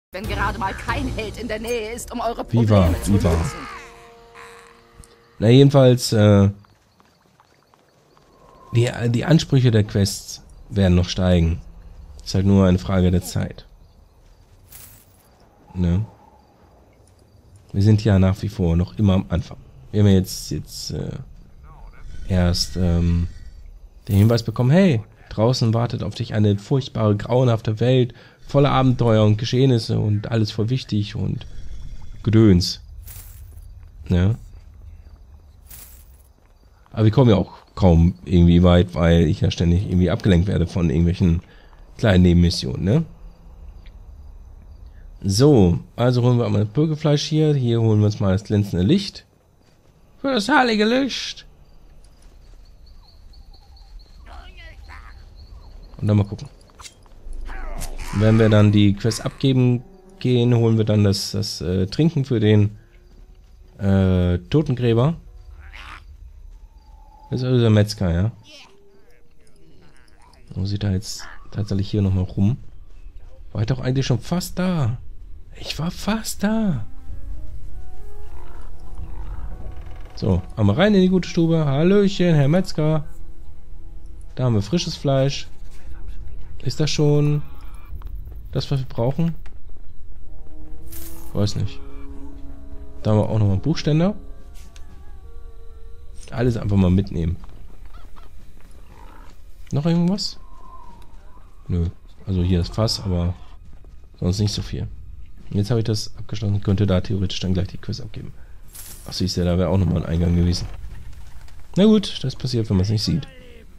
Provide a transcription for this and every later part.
Wenn gerade mal kein Held in der Nähe ist, um eure Wie war, Probleme zu wie war. lösen. Na jedenfalls, die Ansprüche der Quests werden noch steigen. Ist halt nur eine Frage der Zeit. Ne? Wir sind ja nach wie vor noch immer am Anfang. Wir haben ja jetzt erst den Hinweis bekommen, hey, draußen wartet auf dich eine furchtbare, grauenhafte Welt, voller Abenteuer und Geschehnisse und alles voll wichtig und Gedöns. Ne? Aber wir kommen ja auch kaum irgendwie weit, weil ich ja ständig irgendwie abgelenkt werde von irgendwelchen kleinen Nebenmissionen, ne? So, also holen wir mal das Bürgerfleisch hier. Hier holen wir uns mal das glänzende Licht. Für das heilige Licht. Und dann mal gucken. Wenn wir dann die Quest abgeben gehen, holen wir dann das Trinken für den Totengräber. Das ist also der Metzger, ja. So sieht er jetzt tatsächlich hier nochmal rum. War ich doch eigentlich schon fast da. Ich war fast da. So, einmal rein in die gute Stube. Hallöchen, Herr Metzger. Da haben wir frisches Fleisch. Ist das schon das, was wir brauchen? Weiß nicht. Da haben wir auch nochmal einen Buchständer. Alles einfach mal mitnehmen. Noch irgendwas? Nö. Also hier ist Fass, aber sonst nicht so viel. Jetzt habe ich das abgeschlossen. Könnte da theoretisch dann gleich die Quest abgeben. Ach, siehst du, da wäre auch nochmal ein Eingang gewesen. Na gut, das passiert, wenn man es nicht sieht.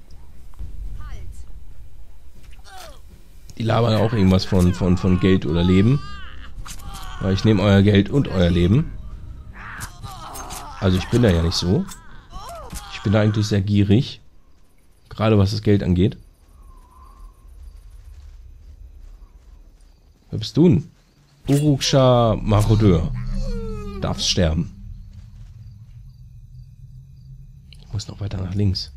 Die labern auch irgendwas von Geld oder Leben. Weil ich nehme euer Geld und euer Leben. Also ich bin da ja nicht so. Ich bin da eigentlich sehr gierig. Gerade was das Geld angeht. Wer bist du denn? Uruksha Marodeur. Darfst sterben. Ich muss noch weiter nach links.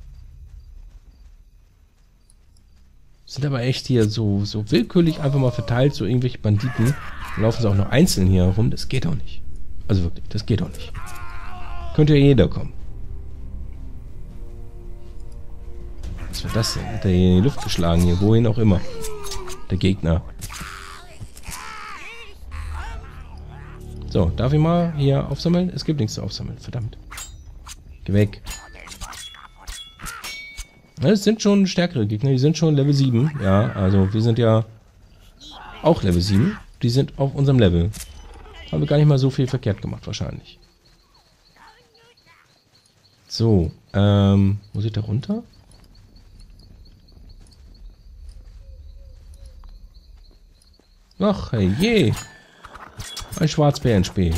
Sind aber echt hier so willkürlich einfach mal verteilt, so irgendwelche Banditen. Laufen sie auch noch einzeln hier herum. Das geht doch nicht. Also wirklich, das geht doch nicht. Könnte ja jeder kommen. Was war das denn? Hat er hier in die Luft geschlagen? Hier, wohin auch immer. Der Gegner. So, darf ich mal hier aufsammeln? Es gibt nichts zu aufsammeln. Verdammt. Geh weg. Es sind schon stärkere Gegner. Die sind schon Level 7. Ja, also wir sind ja auch Level 7. Die sind auf unserem Level. Haben wir gar nicht mal so viel verkehrt gemacht wahrscheinlich. So, muss ich da runter? Ach, hey, je. Ein Schwarzbärenspee.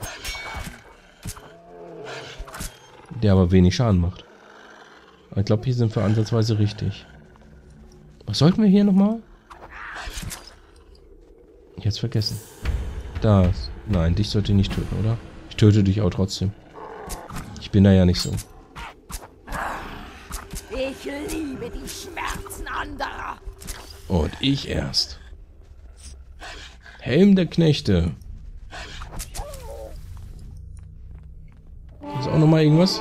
Der aber wenig Schaden macht. Ich glaube, hier sind wir ansatzweise richtig. Was sollten wir hier nochmal? Ich hab's vergessen. Das. Nein, dich sollte ich nicht töten, oder? Ich töte dich auch trotzdem. Ich bin da ja nicht so. Ich liebe die Schmerzen anderer. Und ich erst. Helm der Knechte. Ist auch nochmal irgendwas?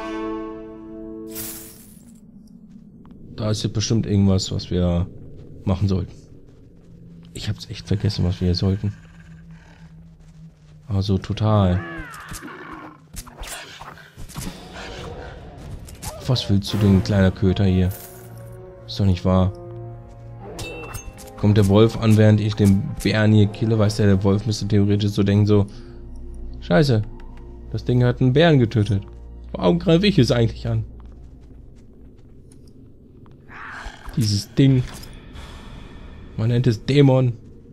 Da ist jetzt bestimmt irgendwas, was wir machen sollten. Ich hab's echt vergessen, was wir hier sollten. Also total. Was willst du denn, kleiner Köter hier? Ist doch nicht wahr. Kommt der Wolf an, während ich den Bären hier kille? Weiß der Wolf müsste theoretisch so denken, so... Scheiße, das Ding hat einen Bären getötet. Warum greife ich es eigentlich an? Dieses Ding. Man nennt es Dämon.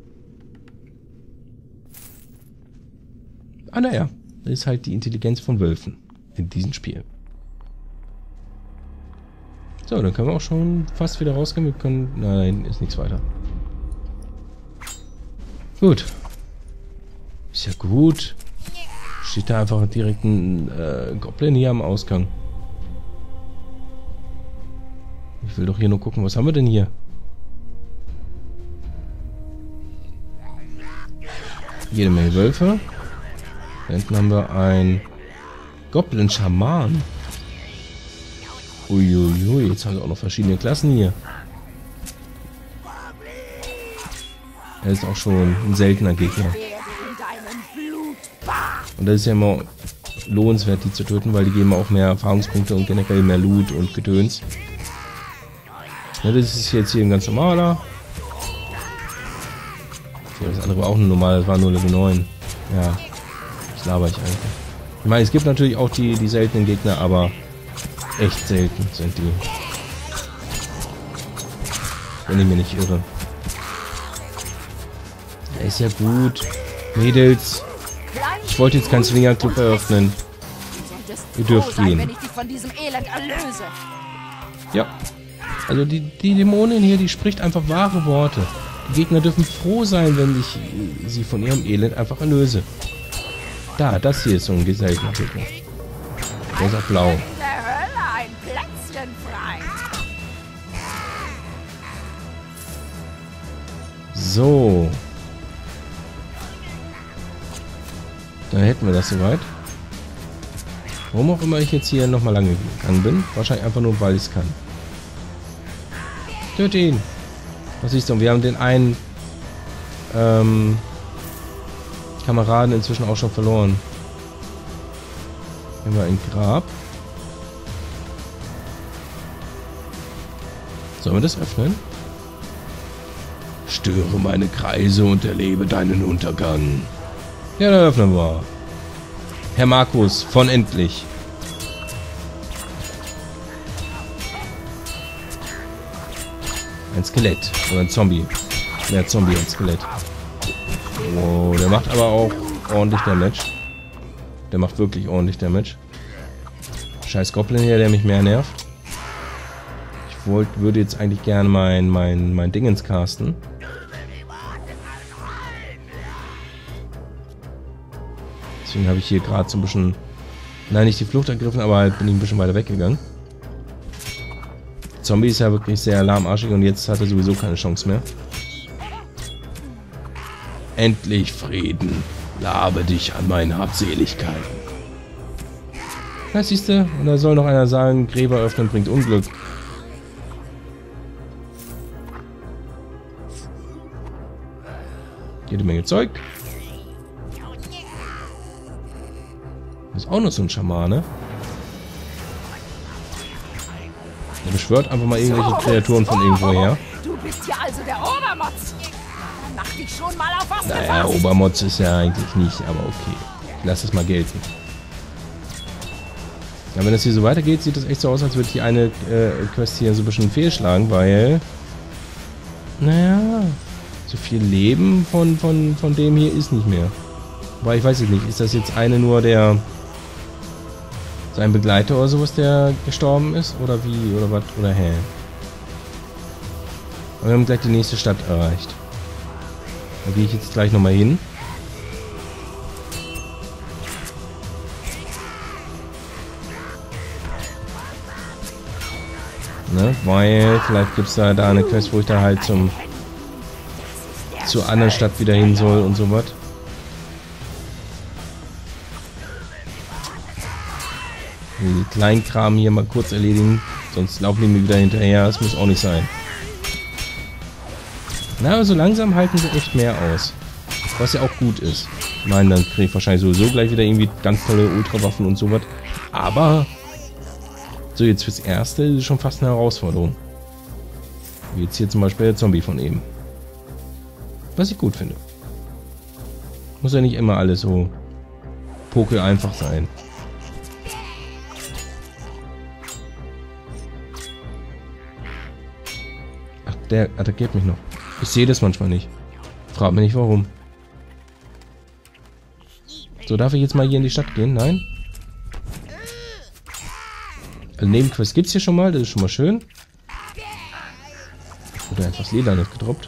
Ah, naja. Das ist halt die Intelligenz von Wölfen in diesem Spiel. So, dann können wir auch schon fast wieder rausgehen. Wir können... Nein, ist nichts weiter. Gut. Ist ja gut. Steht da einfach direkt ein Goblin hier am Ausgang. Ich will doch hier nur gucken, was haben wir denn hier? Jede Menge Wölfe. Da hinten haben wir ein Goblin-Schaman. Uiuiui, jetzt haben wir auch noch verschiedene Klassen hier. Er ist auch schon ein seltener Gegner. Und das ist ja immer lohnenswert, die zu töten, weil die geben auch mehr Erfahrungspunkte und generell mehr Loot und Gedöns. Ja, das ist jetzt hier ein ganz normaler. Ja, das andere war auch ein normaler, das war nur Level 9. Ja, das laber ich eigentlich. Ich meine, es gibt natürlich auch die seltenen Gegner, aber echt selten sind die. Wenn ich mich nicht irre. Ja, ist ja gut. Mädels. Ich wollte jetzt keinen Swingerclub eröffnen. Ihr dürft gehen. Wenn ich dich von diesem Elend erlöse. Ja. Also die Dämonin hier, die spricht einfach wahre Worte. Die Gegner dürfen froh sein, wenn ich sie von ihrem Elend einfach erlöse. Da, das hier ist so ein seltener Gegner. Der ist auch blau. In der Hölle ein Plätzchen frei. So. Dann hätten wir das soweit. Warum auch immer ich jetzt hier nochmal lange gegangen bin. Wahrscheinlich einfach nur, weil ich es kann. Töte ihn. Was siehst du? Wir haben den einen Kameraden inzwischen auch schon verloren. Hier haben wir ein Grab. Sollen wir das öffnen? Störe meine Kreise und erlebe deinen Untergang. Ja, dann öffnen wir. Herr Markus, von endlich. Ein Skelett. Oder ein Zombie. Mehr Zombie als Skelett. Wow, der macht aber auch ordentlich Damage. Der macht wirklich ordentlich Damage. Scheiß Goblin hier, der mich mehr nervt. Ich würde jetzt eigentlich gerne mein Dingens casten. Deswegen habe ich hier gerade so ein bisschen... Nein, nicht die Flucht ergriffen, aber halt bin ich ein bisschen weiter weggegangen. Zombie ist ja wirklich sehr lahmarschig und jetzt hat er sowieso keine Chance mehr. Endlich Frieden. Labe dich an meinen Habseligkeiten. Na, siehst du? Und da soll noch einer sagen, Gräber öffnen bringt Unglück. Jede Menge Zeug. Das ist auch noch so ein Schamane. Er beschwört einfach mal irgendwelche Kreaturen von irgendwo her. Du bist ja also der Obermotz. Mach dich schon mal auf was Naja, gefasst. Obermotz ist ja eigentlich nicht, aber okay. Ich lasse es mal gelten. Ja, wenn das hier so weitergeht, sieht das echt so aus, als würde die eine Quest hier so ein bisschen fehlschlagen, weil... Naja, so viel Leben von dem hier ist nicht mehr. Weil ich weiß es nicht, ist das jetzt eine nur der... sein Begleiter oder sowas, der gestorben ist? Oder wie? Oder was? Oder hä? Und wir haben gleich die nächste Stadt erreicht. Da gehe ich jetzt gleich nochmal hin. Ne? Weil vielleicht gibt es da eine Quest, wo ich da halt zur anderen Stadt wieder hin soll und so was. Die Kleinkram hier mal kurz erledigen, sonst laufen die mir wieder hinterher. Das muss auch nicht sein. Na, aber so langsam halten sie echt mehr aus. Was ja auch gut ist. Ich meine, dann kriege ich wahrscheinlich sowieso gleich wieder irgendwie ganz tolle Ultrawaffen und sowas. Aber so jetzt fürs Erste ist es schon fast eine Herausforderung. Wie jetzt hier zum Beispiel der Zombie von eben. Was ich gut finde. Muss ja nicht immer alles so pokel einfach sein. Ach, der attackiert mich noch. Ich sehe das manchmal nicht. Frag mich nicht warum. So, darf ich jetzt mal hier in die Stadt gehen? Nein? Also Nebenquest gibt es hier schon mal, das ist schon mal schön. Oder etwas Ledernes gedroppt.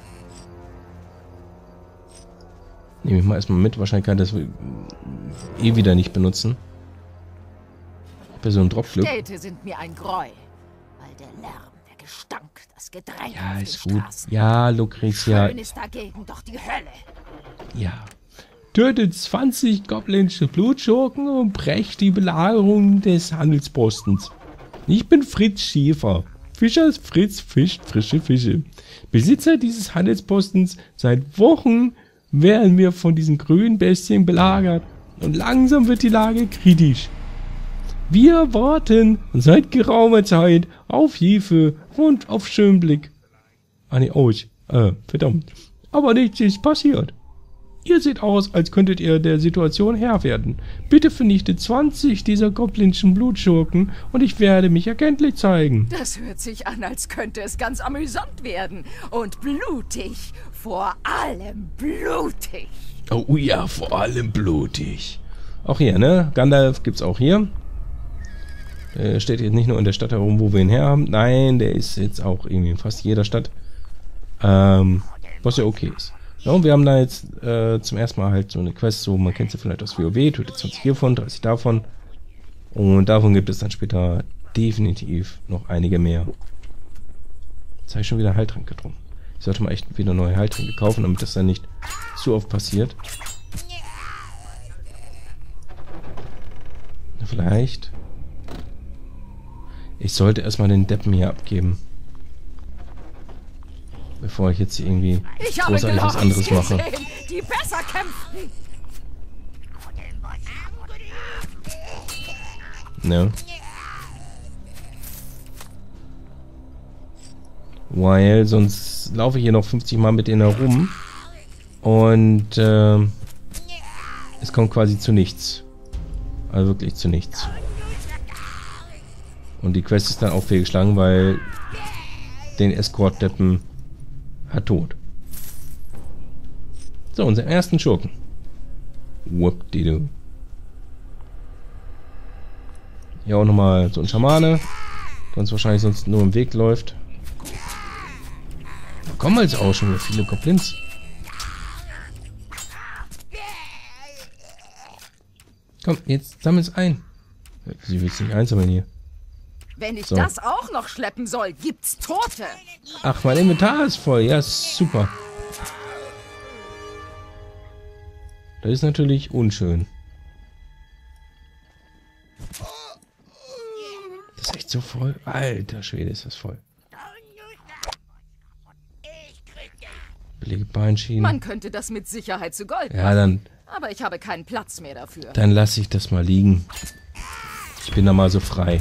Nehme ich mal erstmal mit. Wahrscheinlich kann ich das eh wieder nicht benutzen. Ich habe ja so einen Dropclip. Städte sind mir ein Gräuel. Weil der Lärm, der Gestank, das Gedränge Ja, auf ist den gut. Straßen. Ja, Lucretia. Schön ist dagegen doch die Hölle. Ja. tötet 20 goblinsche Blutschurken und brecht die Belagerung des Handelspostens. Ich bin Fritz Schäfer. Fischer Fritz fischt frische Fische. Besitzer dieses Handelspostens. Seit Wochen werden wir von diesen grünen Bestien belagert. Und langsam wird die Lage kritisch. Wir warten seit geraumer Zeit auf Hilfe und auf Schönblick. Ah ne, verdammt. Aber nichts ist passiert. Ihr seht aus, als könntet ihr der Situation Herr werden. Bitte vernichtet 20 dieser goblinschen Blutschurken und ich werde mich erkenntlich zeigen. Das hört sich an, als könnte es ganz amüsant werden. Und blutig. Vor allem blutig. Oh ja, vor allem blutig. Auch hier, ne? Gandalf gibt's auch hier. Steht jetzt nicht nur in der Stadt herum, wo wir ihn her haben. Nein, der ist jetzt auch irgendwie in fast jeder Stadt. Was ja okay ist. Ja, und wir haben da jetzt zum ersten Mal halt so eine Quest, so man kennt sie vielleicht aus WoW, tötet 20 hiervon, 30 davon. Und davon gibt es dann später definitiv noch einige mehr. Jetzt habe ich schon wieder Heiltrank getrunken. Ich sollte mal echt wieder neue Heiltränke kaufen, damit das dann nicht zu oft passiert. Vielleicht. Ich sollte erstmal den Deppen hier abgeben. Bevor ich jetzt irgendwie großartig was anderes mache. Die besser kämpfen. Ne? Weil sonst laufe ich hier noch 50 Mal mit denen herum. Und es kommt quasi zu nichts. Also wirklich zu nichts. Und die Quest ist dann auch fehlgeschlagen, weil den Escort-Deppen hat tot. So, unseren ersten Schurken. Whoop-de-doo. Hier auch nochmal so ein Schamane, der uns wahrscheinlich sonst nur im Weg läuft. Da kommen jetzt auch schon wieder viele Goblins. Komm, jetzt sammel's ein. Sie will es nicht einsammeln hier. Wenn ich das auch noch schleppen soll, gibt's Tote. Ach, mein Inventar ist voll. Ja, super. Das ist natürlich unschön. Das ist echt so voll. Alter Schwede, ist das voll. Billige Beinschienen. Man könnte das mit Sicherheit zu Gold machen. Ja, dann... Aber ich habe keinen Platz mehr dafür. Dann lasse ich das mal liegen. Ich bin da mal so frei.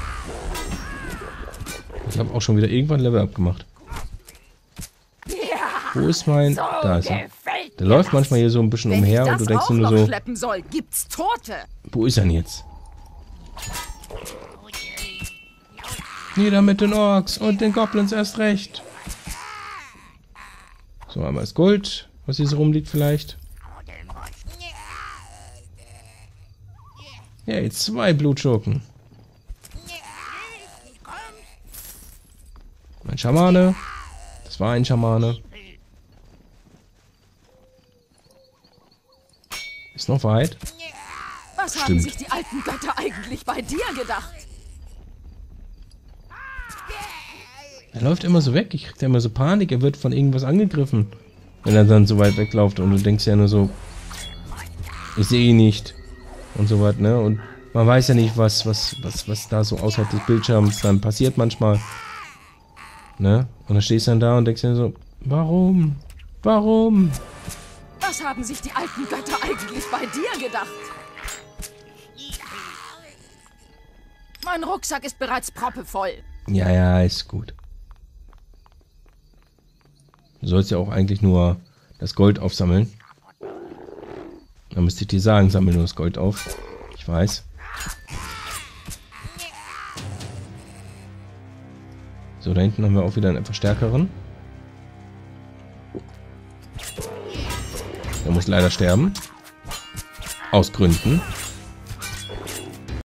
Ich habe auch schon wieder irgendwann Level abgemacht. Ja, wo ist mein... so da ist er. Der mir läuft das. manchmal hier so ein bisschen Wenn umher ich und du das denkst auch dir nur noch so... schleppen soll, gibt's Tote. Wo ist er denn jetzt? Nieder mit den Orks und den Goblins erst recht. So, einmal das Gold, was hier so rumliegt vielleicht. Ja, jetzt 2 Blutschurken. Ein Schamane. Das war ein Schamane. Ist noch weit. Was haben sich die alten Götter eigentlich bei dir gedacht? Er läuft immer so weg. Ich krieg da immer so Panik. Er wird von irgendwas angegriffen. Wenn er dann so weit wegläuft und du denkst ja nur so, ich sehe ihn nicht. Und so was, ne? Und man weiß ja nicht, was da so außerhalb des Bildschirms dann passiert manchmal. Ne? Und dann stehst du dann da und denkst dir so, warum? Warum? Was haben sich die alten Götter eigentlich bei dir gedacht? Mein Rucksack ist bereits proppevoll. Ja, ja, ist gut. Du sollst ja auch eigentlich nur das Gold aufsammeln. Dann müsste ich dir sagen, sammel nur das Gold auf. Ich weiß. So, da hinten haben wir auch wieder einen etwas stärkeren. Der muss leider sterben. Aus Gründen.